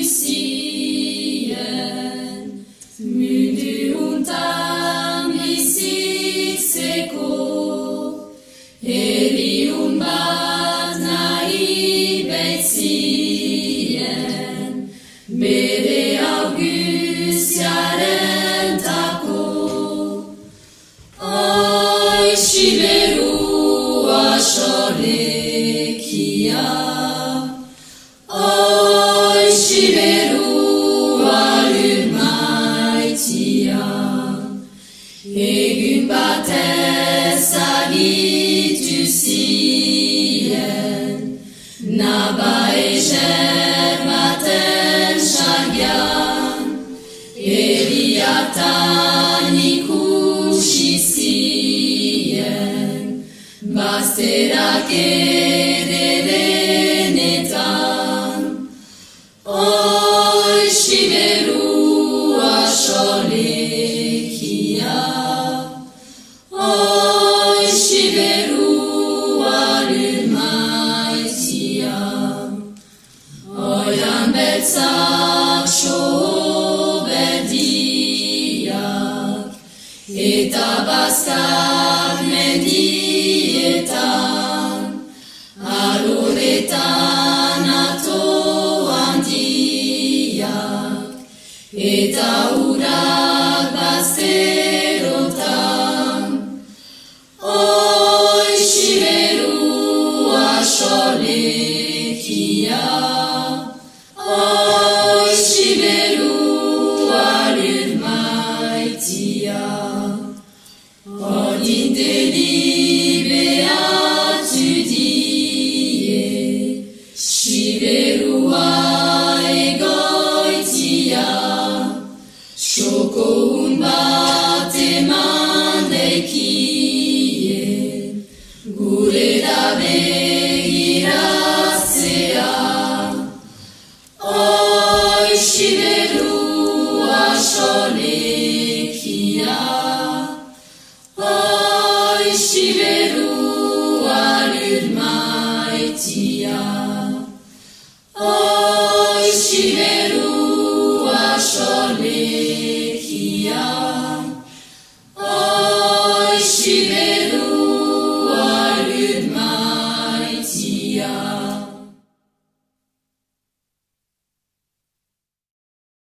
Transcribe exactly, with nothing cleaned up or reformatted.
ziehen, müde und arm ist sie seko, Eli und Bad nahi beziehen, bere August jaren tako, oi shiveru asholekia, oi shiveru alumaitia, egun bates agitu sien, naba eger maten shagian, eliatan ikushisien, bastera kererenetan, oi shiveru asholekia, oi shiveru alumaitia, oi ambetzak shoberdiak, eta baskak mendietan, aloretan ato handiak, eta urak bazterotan, oi shiveru asholekia, oi shiveru alumaitia, odin delibe atudie, shiveru egoitia, shoko un bate mandekie, gure da begiratzea, oi shiveru asholekia, oi shiveru alumaitia, oi shiveru asholekia.